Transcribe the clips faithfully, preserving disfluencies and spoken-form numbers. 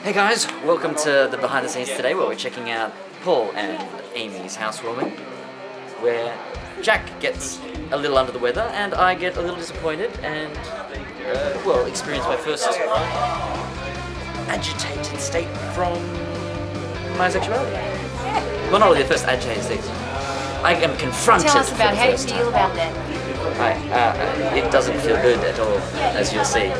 Hey guys, welcome to the behind the scenes today where we're checking out Paul and Amy's housewarming, where Jack gets a little under the weather and I get a little disappointed and, uh, well, experience my first agitated state from my sexuality. Yeah. Well, not really the first agitated state. I am confronted. Tell us about how you feel time. about that. I, uh, it doesn't feel good at all, as you'll see.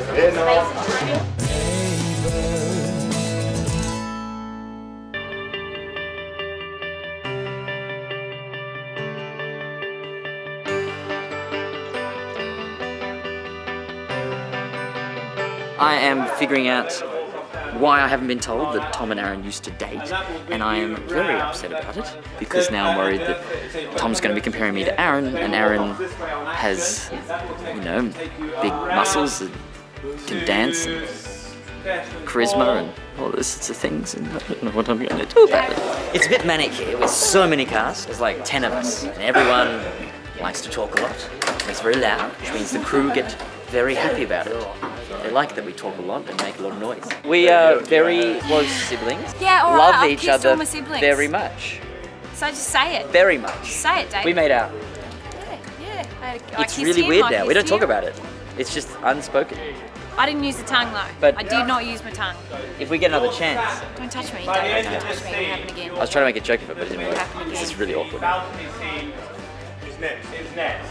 I am figuring out why I haven't been told that Tom and Aaron used to date, and I am very upset about it because now I'm worried that Tom's going to be comparing me to Aaron, and Aaron has, you know, big muscles and can dance and charisma and all those sorts of things, and I don't know what I'm going to do about it. It's a bit manic here with so many cars. There's like ten of us, and everyone likes to talk a lot. It's very loud, which means the crew get very happy about it. They like that we talk a lot and make a lot of noise. We are very close siblings. Yeah, all Love right, each I've kissed other all my siblings. very much. So just say it. Very much. Just say it, Dave. We made out. Yeah, yeah. I, I It's kissed really him, weird I now. We kissed don't talk him. about it. It's just unspoken. I didn't use the tongue though. But I did not use my tongue. If we get another chance. Don't touch me, Dave. Don't touch me. It won't happen again. I was trying to make a joke of it, but it didn't work. Happen This again. is really awkward. It's next. It's next.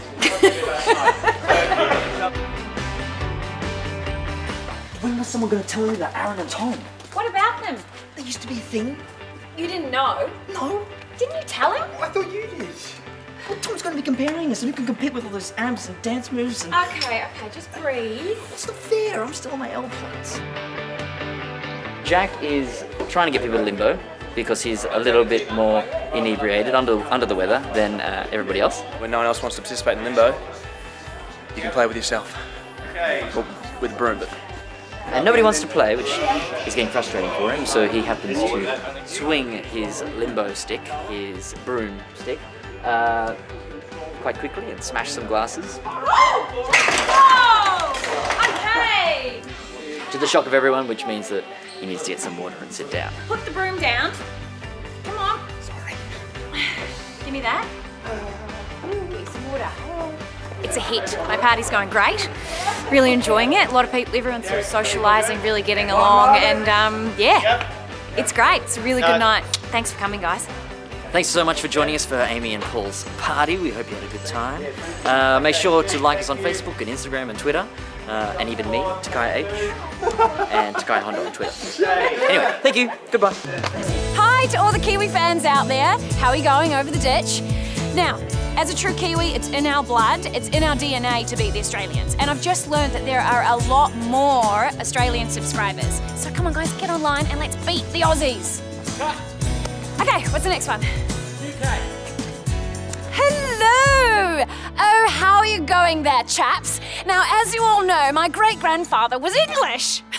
When was someone going to tell me that Aaron and Tom? What about them? They used to be a thing. You didn't know? No. Didn't you tell him? I thought you did. Well, Tom's going to be comparing us, and who can compete with all those amps and dance moves and... Okay, okay, just breathe. It's not fair. I'm still on my L plates. Jack is trying to get people to limbo because he's a little bit more inebriated, under under the weather than uh, everybody else. When no one else wants to participate in limbo, you can play with yourself. Or with a broom, but... And nobody wants to play, which is getting frustrating for him, so he happens to swing his limbo stick, his broom stick, uh, quite quickly and smash some glasses. Oh! Okay! To the shock of everyone, which means that he needs to get some water and sit down. Put the broom down. Come on. Sorry. Give me that. Get some water. It's a hit. My party's going great. Really enjoying it. A lot of people, everyone's sort of socialising, really getting along, and um, yeah, it's great. It's a really good night. Thanks for coming, guys. Thanks so much for joining us for Amy and Paul's party. We hope you had a good time. Uh, make sure to like us on Facebook and Instagram and Twitter, uh, and even me, Takaya H, and Takaya Honda on Twitter. Anyway, thank you. Goodbye. Hi to all the Kiwi fans out there. How are you going over the ditch? Now, as a true Kiwi, it's in our blood, it's in our D N A to beat the Australians. And I've just learned that there are a lot more Australian subscribers. So come on guys, get online and let's beat the Aussies. Okay, what's the next one? U K. Hello! Oh, how are you going there, chaps? Now, as you all know, my great-grandfather was English.